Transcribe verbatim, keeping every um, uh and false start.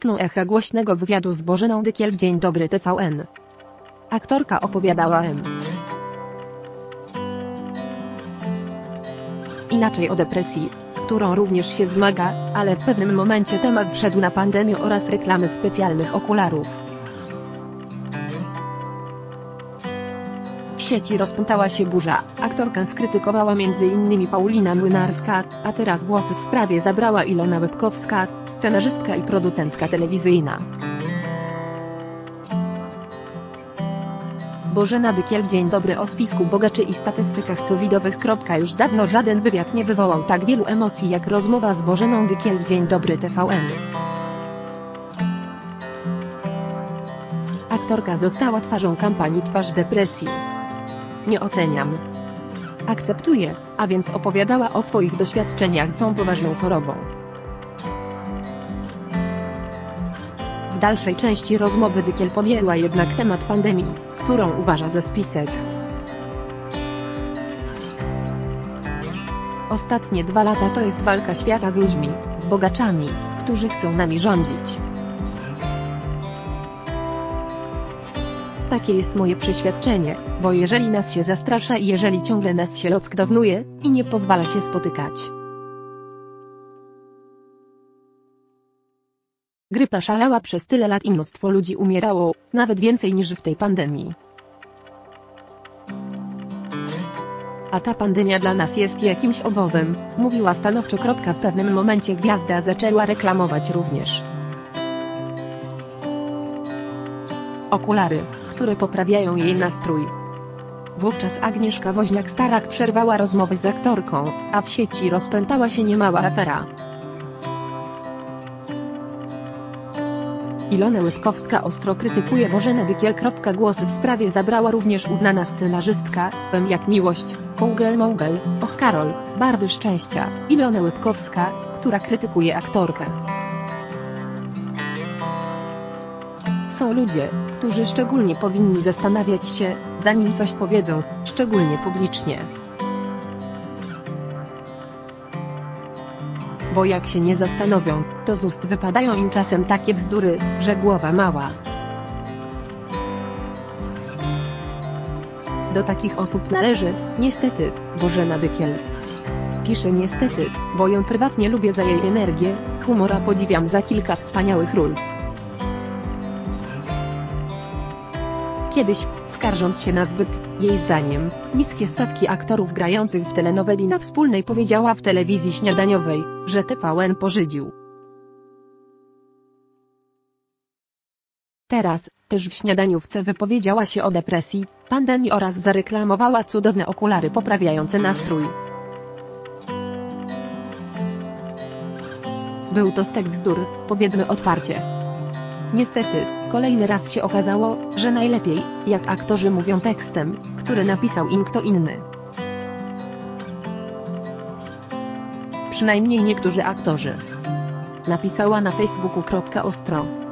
udostępnił Echa głośnego wywiadu z Bożeną Dykiel w Dzień Dobry T V N. Aktorka opowiadała m. inaczej o depresji, z którą również się zmaga, ale w pewnym momencie temat zszedł na pandemię oraz reklamy specjalnych okularów. W sieci rozpętała się burza, aktorkę skrytykowała między innymi Paulina Młynarska, a teraz głosy w sprawie zabrała Ilona Łebkowska, scenarzystka i producentka telewizyjna. Bożena Dykiel w Dzień Dobry o spisku bogaczy i statystykach covidowych. Już dawno żaden wywiad nie wywołał tak wielu emocji jak rozmowa z Bożeną Dykiel w Dzień Dobry T V N. Aktorka została twarzą kampanii Twarz depresji. Nie oceniam. Akceptuję, a więc opowiadała o swoich doświadczeniach z tą poważną chorobą. W dalszej części rozmowy Dykiel podjęła jednak temat pandemii, którą uważa za spisek. Ostatnie dwa lata to jest walka świata z ludźmi, z bogaczami, którzy chcą nami rządzić. Takie jest moje przeświadczenie, bo jeżeli nas się zastrasza i jeżeli ciągle nas się lockdownuje, i nie pozwala się spotykać. Grypa szalała przez tyle lat i mnóstwo ludzi umierało, nawet więcej niż w tej pandemii. A ta pandemia dla nas jest jakimś obozem, mówiła stanowczo. W pewnym momencie gwiazda zaczęła reklamować również okulary, które poprawiają jej nastrój. Wówczas Agnieszka Woźniak-Starak przerwała rozmowę z aktorką, a w sieci rozpętała się niemała afera. Ilona Łebkowska ostro krytykuje Bożenę Dykiel. Głosy w sprawie zabrała również uznana scenarzystka, M jak Miłość, Kogel Mogel, Och Karol, Barwy Szczęścia, Ilona Łebkowska, która krytykuje aktorkę. Są ludzie, którzy szczególnie powinni zastanawiać się, zanim coś powiedzą, szczególnie publicznie. Bo jak się nie zastanowią, to z ust wypadają im czasem takie bzdury, że głowa mała. Do takich osób należy, niestety, Bożena Dykiel. Pisze niestety, bo ją prywatnie lubię za jej energię, humor, a podziwiam za kilka wspaniałych ról. Kiedyś, skarżąc się na zbyt, jej zdaniem, niskie stawki aktorów grających w telenoweli na Wspólnej, powiedziała w telewizji śniadaniowej, że T V N pożydził. Teraz, też w śniadaniówce wypowiedziała się o depresji, pandemii oraz zareklamowała cudowne okulary poprawiające nastrój. Był to stek bzdur, powiedzmy otwarcie. Niestety, kolejny raz się okazało, że najlepiej, jak aktorzy mówią tekstem, który napisał im kto inny. Przynajmniej niektórzy aktorzy. Napisała na Facebooku. Ostro.